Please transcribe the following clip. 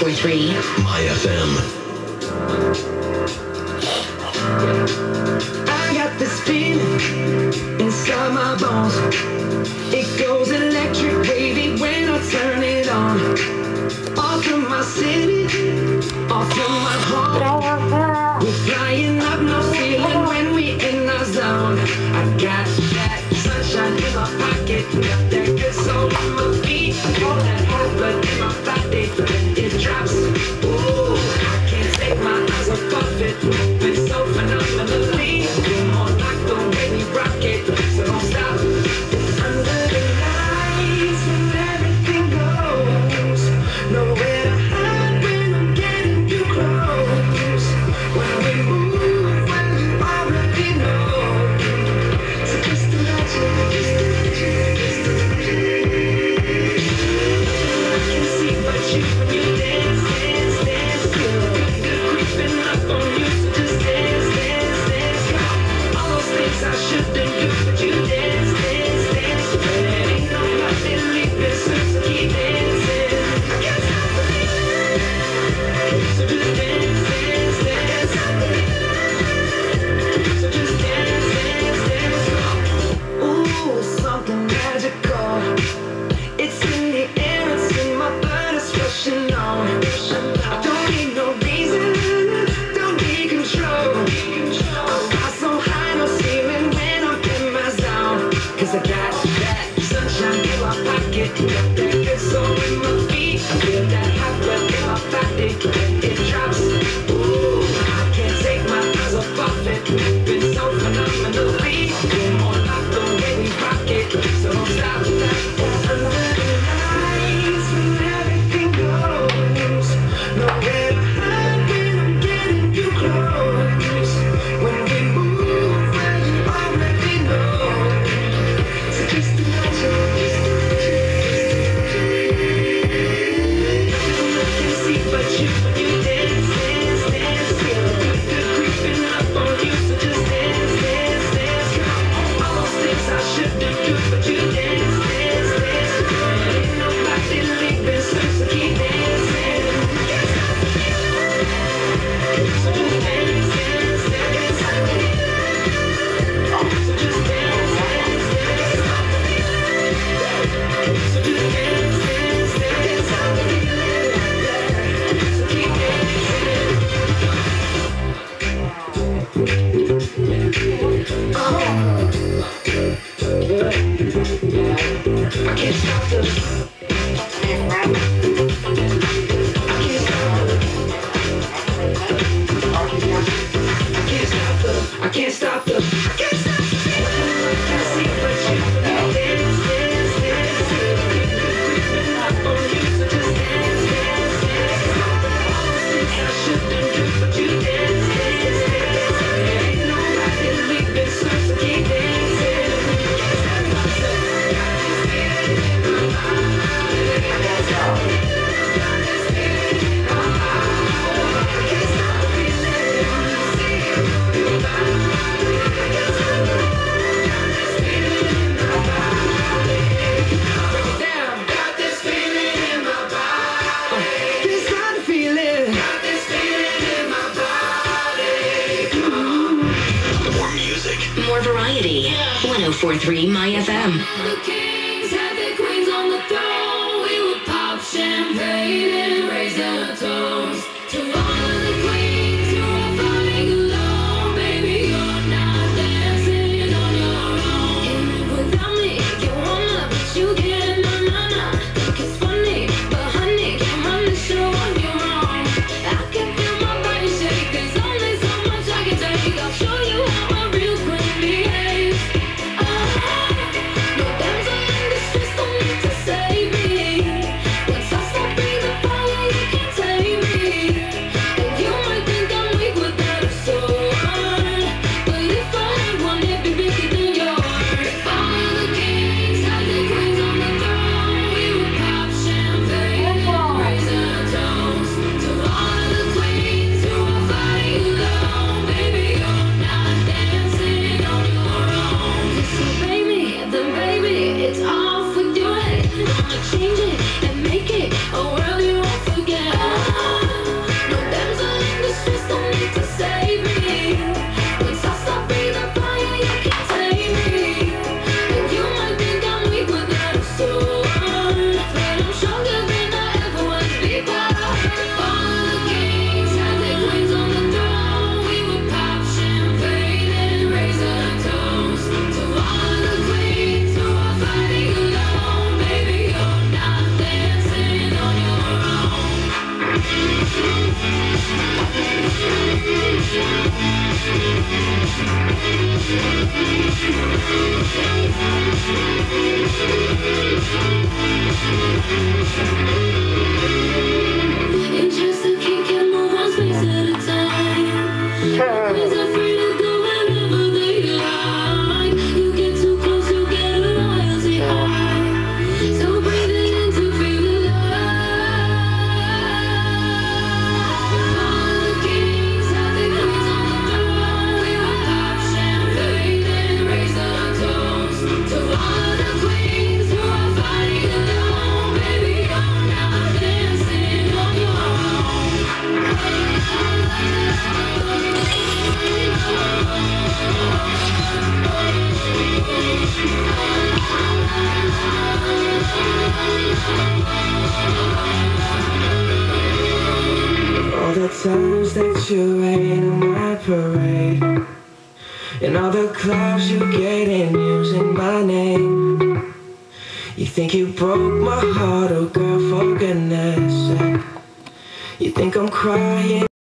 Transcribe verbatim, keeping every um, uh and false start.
four three MyFM. I got this feeling inside my bones. It goes electric wavy when I turn it on. Off from my city, off from my home. We're flying up no ceiling when we in our zone. I got that sunshine in my pocket, got that good soul in my feet. All that hot blood in my body, it drops. Ooh, I can't take my eyes off it. Moving so phenomenally. You're more like the way we rock it, so don't stop. Under the lights when everything goes, nowhere to hide when I'm getting you close. When we move, well you already know. So just imagine, just imagine, just imagine. I can see but you when you dance, dance, dance. Good creeping up on you, so just dance, dance, dance. All those things I shouldn't do, but you dance, dance, dance. There ain't nobody leaving, so keep dancing. I can't stop the feeling, so just dance, dance, dance. So just dance, dance, dance. Ooh, something magical. It's in the air, it's in my blood, it's rushing on. I don't need no reason, don't need control. I fly so high, no ceiling when I'm in my zone. Cause I got that sunshine in my pocket, got that good soul in my feet. I feel that hot blood in my body, it drops. Ooh, I can't take my eyes off it, moving so phenomenally. You're more like the way we rock it, so don't stop that. Under the lights when everything goes, nowhere to hide when I'm getting you close. When we move, well you already know. So just imagine, just imagine. I can see but you when you dance, dance, dance. Feel good creeping up on you, so just dance, dance, dance. All those things I shouldn't do, but you dance, dance, dance. There ain't nobody leaving, so keep dancing. I can't stop the feeling, so just dance, dance, dance. So just dance, dance, dance. So just dance, dance, dance. So keep dancing. Oh. I can't stop the I can't stop the I can't stop the I can't stop the I can't stop the feeling. I can't see but you dance, dance, dance. Creeping up on you, so just dance, dance, dance. All the things I shouldn't do, but you dance, dance, dance. There ain't nobody leaving, so keep dancing. Can't stop myself, got this feeling in my body. I can't stop it, got this feeling in my body. I can't stop the feeling, see you through your body. I can't stop it, got this feeling in my body. Break it down, got this feeling in my body. Can't stop the feeling, got this feeling in my body. Come on. More music. More variety. one oh four point three MyFM. The kings had their queens on the throne. We would pop champagne and raise our toast to all of the queens who are fighting alone. Baby, you're not dancing on your own. And if without me you wanna, but you can't, na na na. Think it's funny, but honey, can't run the show on your own. I can feel my body shake. There's only so much I can take. I'll show you how a real queen behaves. No damsel in distress, don't need to save me. Once I start breathing fire, you can't tame me. It's just a kick and move one space at a time. Always afraid to go wherever they like. You get too close, you get a loyalty high. So breathe it in to feel alive. All the kings have their queens on the throne. We will pop champagne and raise the toast to all the queens who are fighting alone. Baby, you're not dancing on your own. All the times that you rain on my parade, and all the clubs you get in using my name. You think you broke my heart, oh girl, for goodness sake. You think I'm crying